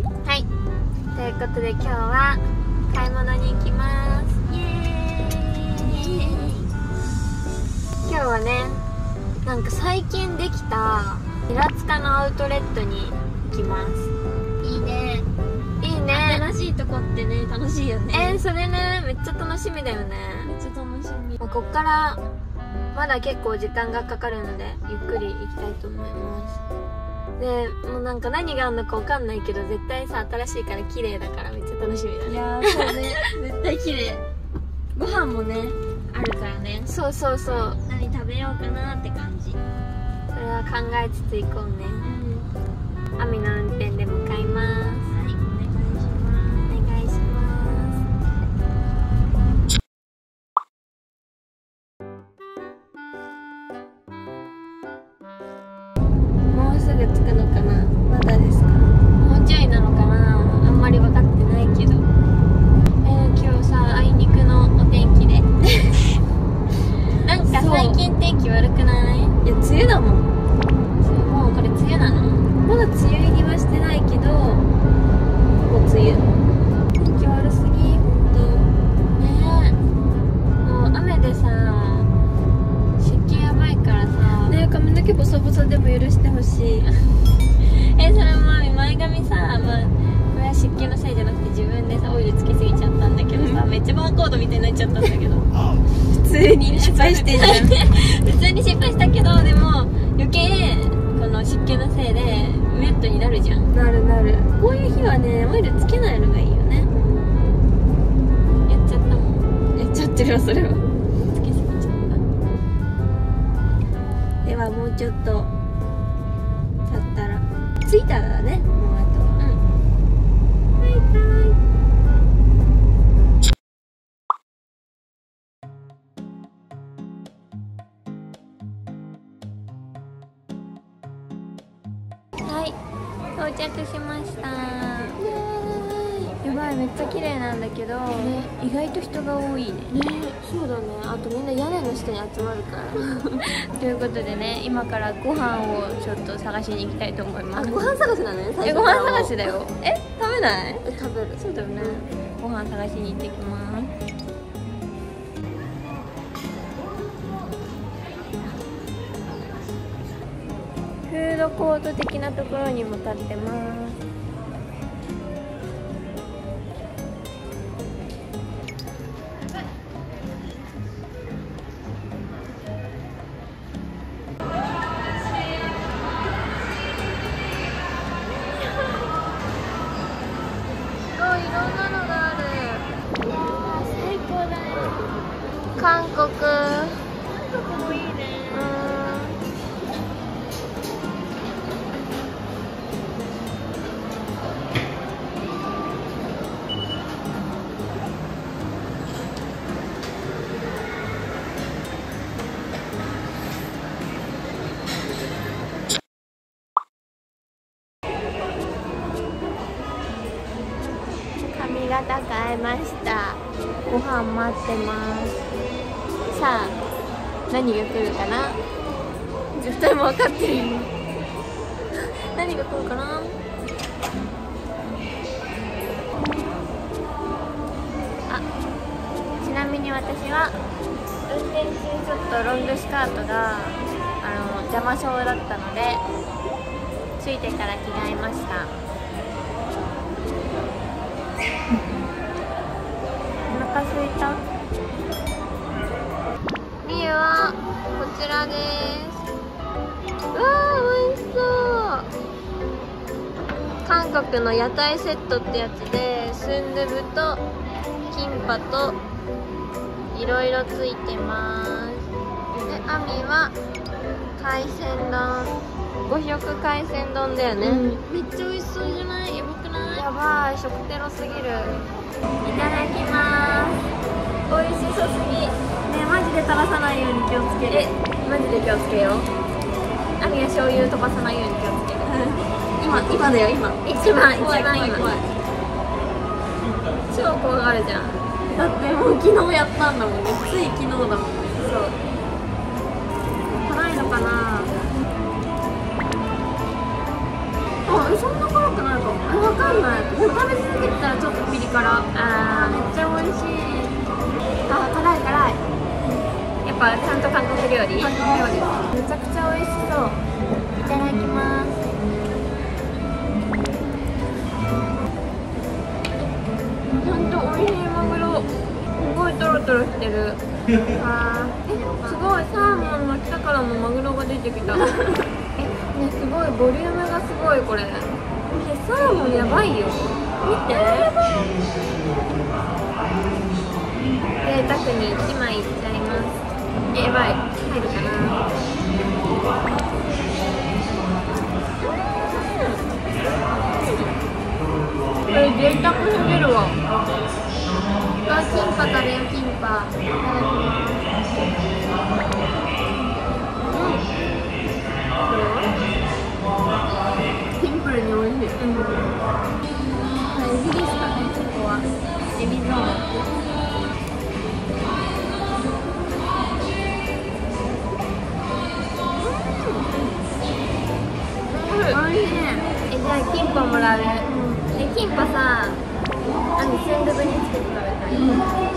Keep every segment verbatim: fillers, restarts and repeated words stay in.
はい、ということで今日は買い物に行きます。イエーイ。今日はね、なんか最近できた平塚のアウトレットに行きます。 いいね。 いいね。 新しいとこってね、楽しいよね。 えー、それね、めっちゃ楽しみだよね。 めっちゃ楽しみ。 まあ、こっからまだ結構時間がかかるのでゆっくり行きたいと思います。でもうなんか何があるのか分かんないけど、絶対さ新しいから綺麗だからめっちゃ楽しみだね。 いやー、そうね。絶対綺麗。ご飯もね、あるからね。 そうそうそう、 何食べようかなって感じ。 それは考えつつ行こうね。 うん。 アミの運転で向かいます。 はい、お願いします。 お願いします。もうすぐ着くのかな。まだですか。もうちょいなのかな、あんまり分かってないけど。えー、今日さあいにくのお天気でなんか最近天気悪くない？いや梅雨だもん。もうこれ梅雨なの？まだ梅雨入りはしてないけどもう梅雨。天気悪すぎ、ほんとね。もう雨でさ湿気やばいからさね、髪の毛ボサボサでも許してほしいえ、それも前髪さ、まあ、これは湿気のせいじゃなくて自分でさオイルつけすぎちゃったんだけどさ、めっちゃバーコードみたいになっちゃったんだけど普通に失敗してんじゃん普通に失敗したけど、でも余計この湿気のせいでウェットになるじゃん。なるなる。こういう日はねオイルつけないのがいいよね。やっちゃったもん。やっちゃってるわ、それはつけすぎちゃった。ではもうちょっと経ったら着いたらだね、もうあとは。うん、バイバイ。はい、到着しました。やばい、めっちゃ綺麗なんだけど、ね、意外と人が多いね。ね、そうだね。あとみんな屋根の下に集まるからということでね、今からご飯をちょっと探しに行きたいと思います。あ、ご飯探しだね。え、ご飯探しだよ。え、食べない？え、食べる。そうだよね。ご飯探しに行ってきます。フードコート的なところにも立ってます。すごいいろんなのがある。いやー最高だね。韓国。韓国もいいね。髪型変えました。ご飯待ってます。さあ何が来るかな。ふたりも分かってるよ何が来るかな。あ、ちなみに私は運転中ちょっとロングスカートがあの邪魔そうだったので着いてから着替えました。お腹すいた。ミユはこちらです。うわー、美味しそう。韓国の屋台セットってやつでスンドゥブとキンパといろいろついてます。で、アミは海鮮丼、五色海鮮丼だよね、うん、めっちゃ美味しそうじゃない？やばくない？やばい、食テロすぎる。いただきます。美味しそうすぎね。マジで垂らさないように気をつける。え、マジで気をつけよう。アミは醤油飛ばさないように気をつける今、今だよ、今一番、一番今超怖がるじゃん。だってもう昨日やったんだもんね。つい昨日だもんね。そう辛いのかなあ。そんな辛くないかも。え、わかんない。でも食べ続けてたらちょっとピリ辛。 あーめっちゃ美味しい。 あ、辛い辛い。 やっぱちゃんと韓国料理。 韓国料理。 めちゃくちゃ美味しそう。いただきます。ちゃんと美味しいマグロ。すごいトロトロしてる。あー、え、すごいサーモンの下からもマグロが出てきた。え、ね、すごいボリュームがすごいこれ。え、サーモンやばいよ。見て。贅沢にいちまいいっちゃいます。え、やばい、入るかな。これ贅沢すぎるわ。キンパ食べよう、キンパ。 シンプルに美味しい。うん。エビですかね、ここは。エビゾーン。美味しい。 え、じゃあキンパもらう。え、キンパさ、あのスンドゥブにつけて食べたい。キン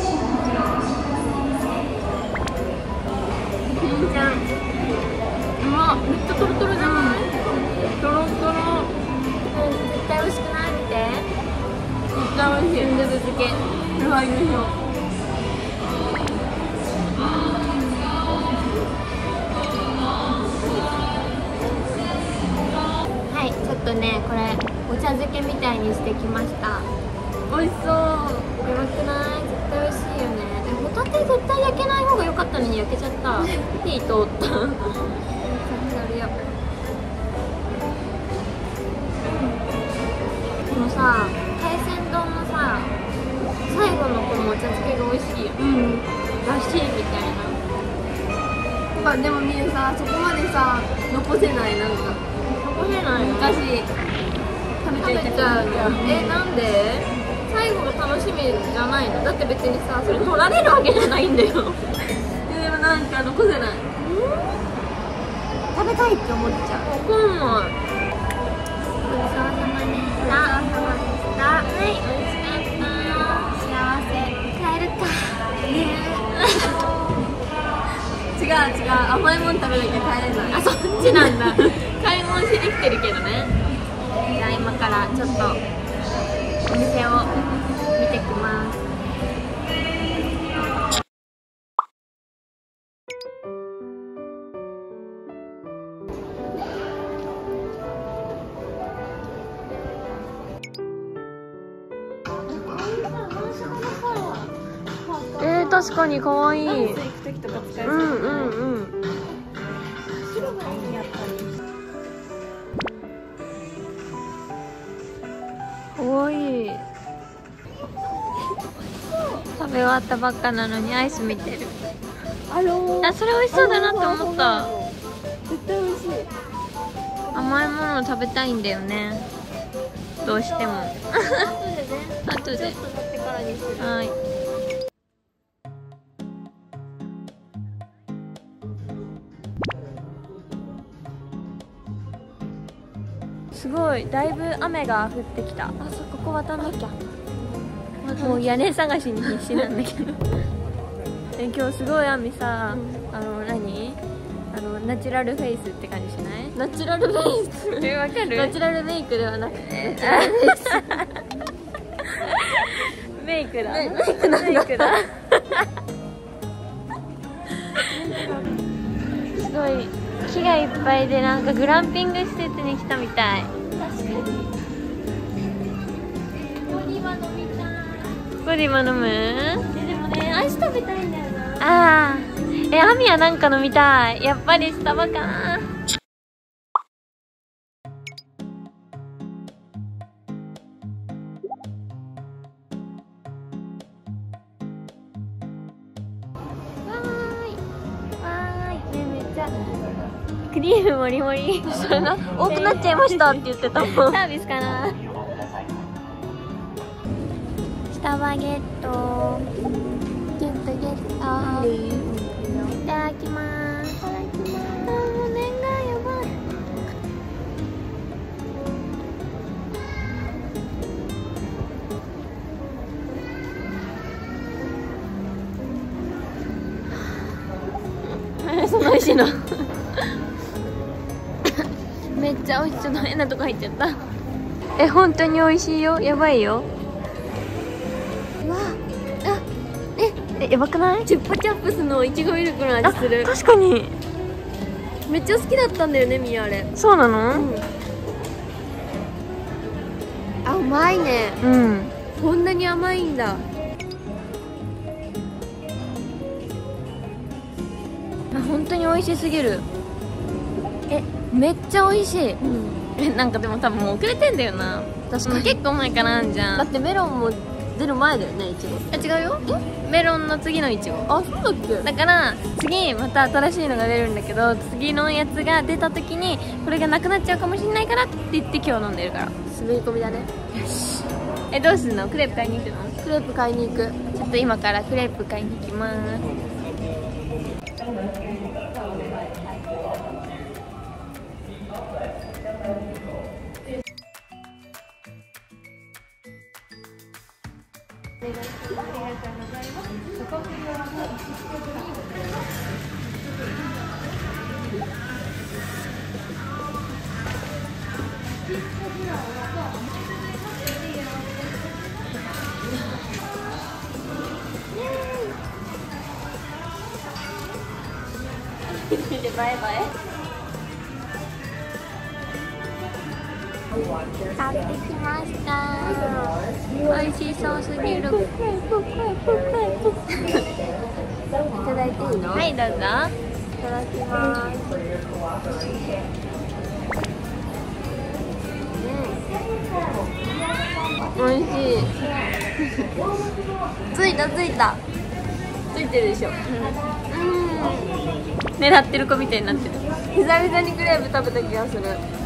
ちゃん。 うわ、めっちゃトロトロじゃない？トロトロ。 うん、絶対美味しくない？見て。 めっちゃ美味しい。 スンドゥブ漬け。 うわ、優勝。 はい、ちょっとね、これお茶漬けみたいにしてきました。 美味しそう。 やばくない？絶対美味しいよね。え、ホタテ絶対焼けない方が良かったのに焼けちゃった。火通った。サクサクよ。このさ、海鮮丼のさ、最後のこのお茶漬けが美味しいよ。 うん。 らしいみたいな。 まあでもみゆさ、そこまでさ、残せない、なんか。 残せないの？ 昔、食べ食べちゃうの。え、なんで？最後が楽しみじゃないの？だって別にさ、それ取られるわけじゃないんだよ。 でもなんか残せない。食べたいって思っちゃう。 わかんない。ごちそうさまでした。はい、美味しかった。幸せ。帰るか。ね違う違う、甘いもん食べなきゃ帰れない。 あ、そっちなんだ。買い物しに来てるけどね。じゃあ今からちょっとお店を見てきます。えー、確かに可愛い。 ダンス行く時とか使えそう。 うんうんうん。 白がいいね、やっぱり。 可愛い。食べ終わったばっかなのにアイス見てる。 あのー、 あ、それ美味しそうだなって思った。 絶対美味しい。 甘いものを食べたいんだよね。どうしても。 後でね。 後で。 ちょっと経ってからにする。 はい。すごい、だいぶ雨が降ってきた。あ、そう、ここ渡んなきゃ。もう屋根探しに必死なんだけど。え、今日すごい雨さ、あの何？あのナチュラルフェイスって感じしない？ ナチュラルフェイス。 え、わかる？ ナチュラルメイクではなくて。 メイクだ。 メイクなんだ。 メイクだ。すごい木がいっぱいで、なんかグランピング施設に来たみたい。 確かに。ゴディバ飲みたい。 ゴディバ飲む？ え、でもね、アイス食べたいんだよな。 ああ、え、アミはなんか飲みたい。やっぱりスタバかな。クリームもりもり。それな、多くなっちゃいましたって言ってたもん。サービスかな。スタバゲット。ゲットゲット。いただきます。いただきます。あ、もう念がやばい。 しいのめっちゃ美味しい。ちょっと変なとこ入っちゃった。え、本当に美味しいよ。やばいよ。 うわあ、 え、え、やばくない？ チュッパチャップスのいちごミルクの味する。 確かにめっちゃ好きだったんだよね、みーあれ。 そうなの？ うん、あ、うまいね。 うん、 こんなに甘いんだ。 あ、本当に美味しすぎる。え、めっちゃ美味しい。 うん、 え、なんかでも多分もう遅れてんだよな。 確かに。 結構前からあんじゃん。 だってメロンも出る前だよね、いちご。 あ、違うよ。メロンの次のいちご。 あ、そうだっけ。 だから次また新しいのが出るんだけど、次のやつが出た時にこれがなくなっちゃうかもしれないからって言って今日飲んでるから。 滑り込みだね。 よし。え、どうすんの？クレープ買いに行くの？ クレープ買いに行く。 ちょっと今からクレープ買いに行きます。バイバイ。買ってきました。美味しそうすぎる。いただいていいの？ はい、どうぞ。 いただきます。うん、美味しい。ついたついた。ついてるでしょ。うん。 狙ってる子みたいになってる。 久々にクレープ食べた気がする。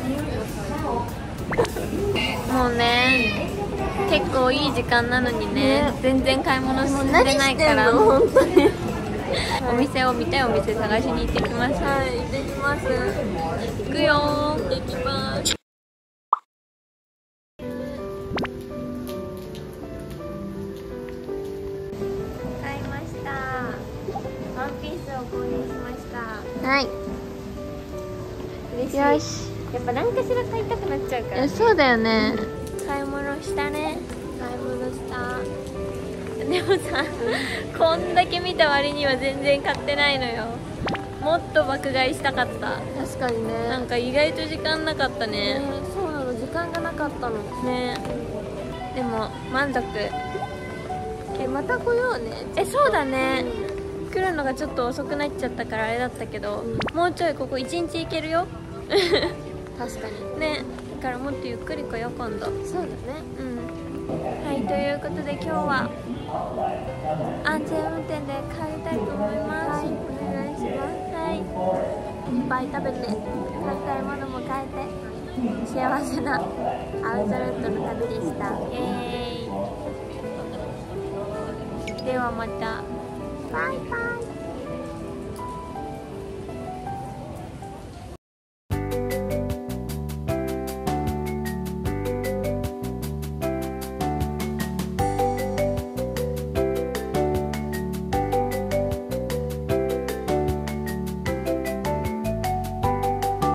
もうね、結構いい時間なのにね、ね、全然買い物進んでないから本当にお店を見たいお店探しに行ってきます。 はい、行ってきます。 行くよー。行ってきます。買いました。ワンピースを購入しました。 はい。 嬉しい。よし。やっぱ何かしら買いたくなっちゃうから、ね。 そうだよね。 買い物したね。 買い物した。 でもさ、こんだけ見た割には全然買ってないのよ。もっと爆買いしたかった。 確かにね。 なんか意外と時間なかったね。 ね、そうなの、時間がなかったのね。でも満足。 え、また来ようね。 え、そうだね。来るのがちょっと遅くなっちゃったからあれだったけど、うん、もうちょいここ一日行けるよ。 確かにね。だからもっとゆっくり来よう今度。 そうだね。 うん。はい、ということで今日は安全運転で帰りたいと思います。はい、お願いします。はい。いっぱい食べて、買いたいものも買えて、幸せなアウトレットの旅でした。イエーイ。ではまた。バイバイ。